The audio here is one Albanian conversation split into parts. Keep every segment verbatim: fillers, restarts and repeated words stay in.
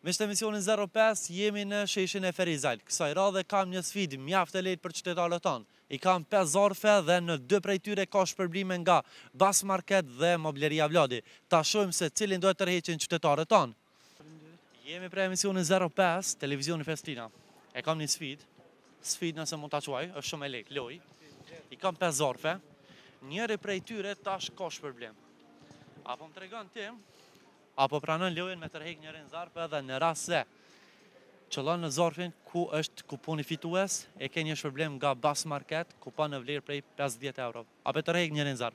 Me shtë emisionin zero pesë jemi në sheshin e Ferizajl. Kësaj radhe kam një sfidë mjaft e lehtë për qytetarët tanë. I kam pesë zarfe dhe në dy prej tyre ka shpërblime nga Bas Market dhe Mobleria Vladi. Ta shohim se cilin do të tërheqin qytetarët tanë. Jemi prej emisionin zero pesë, televizioni Festina. E kam një sfidë. Sfidë nëse mund ta quaj, është shumë e lehtë, loj. I kam pesë zarfe. Njëri prej tyre tash ka shpërblim. Apo më tregon ti, apo pranon lojën me tërheq njërin zarfe dhe në rast se qëllon në zarfin ku është kuponi fitues, e ke një shpërblim nga Bas Market, kupon në vlerë prej pesëdhjetë euro. Apo tërheq njërin zarf.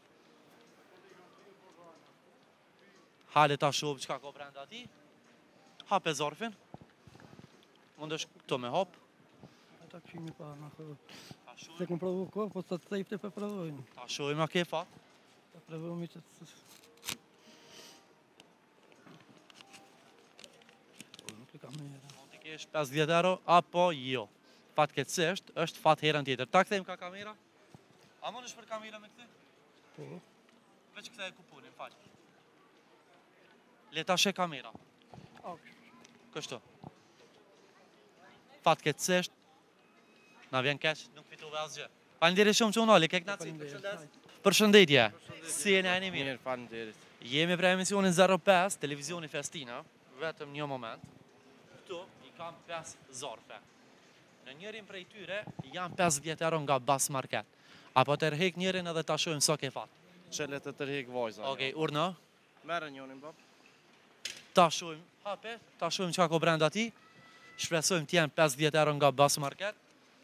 Hale ta shoh çka ka brenda ati. Hape zarfin. Mundesh këto me hap. Ata këshimi pa në kërë. Se kom provu kohë, po të të tejpte për provojnë. Ta shohim a ke fat. Ta provojmë që të... Nuk e kam njëra. Mund të kesh pesëdhjetë euro, apo jo. Fatkeqësisht, është fat herën tjetër. Ta kthejmë ka kamera. A mundesh për kamera me këtë? Po. Veç kthej kuponin, fal. Le ta sheh kamera. Kështu. Fatkeqësisht, na vjen keq, nuk fitove asgjë. Faleminderit shumë çunali, ke knaçi. Përshëndetje. Si jeni ai mirë? Mirë, faleminderit. Jemi për emisionin zero pesë, televizioni Festina, vetëm një moment. Këtu i kam pesë zarfe. Në njërin prej tyre janë pesëdhjetë euro nga Bas Market. Apo tërheq njërin edhe ta shohim sa ke fat. Çelet të tërheq vajza. Okej, urna. Merë njënin, bab. Ta shohim, hape, ta shohim çka ka brenda ati. Shpresojmë të jenë pesëdhjetë euro nga Bas Market.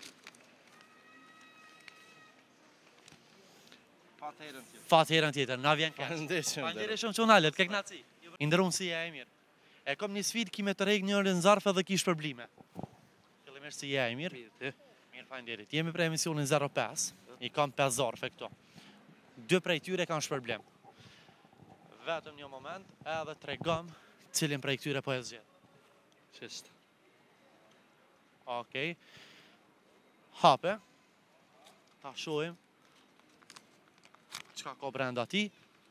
Fat herën tjetër. Fat herën tjetër, na vjen keq. Faleminderit shumë. Faleminderit shumë çunalet, ke knaçi. I ndërrum si je e mirë. E kam një sfidë ki me tërheq njërin zarf edhe ki shpërblime. Fillimisht si je e mirë. Mirë, faleminderit. Jemi për emisionin zero pesë. I kam pesë zarfe këto. Dy prej tyre kanë shpërblim. Vetëm një moment, edhe tregom cilin prej këtyre po e zgjedh. Çest. Okej. Hape. Ta shohim çka ka brenda ti.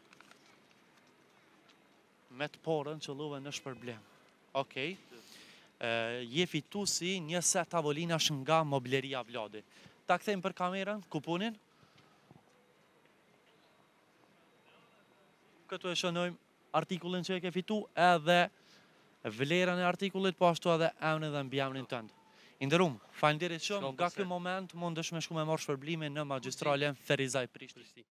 Me të porën që luve në shpërblim. Okej. Je fituesi një set tavolinash nga Mobleria Vladi. Ta kthejmë për kamerën, kuponin. Këtu e shënojmë artikullin që e ke fitu edhe vlerën e artikullit, po ashtu edhe emrin dhe mbiemrin tënd. I nderuam, faleminderit shumë. Nga ky moment mundesh me shku me marrë shpërblimin në magjistralen Ferizaj Prishtinë.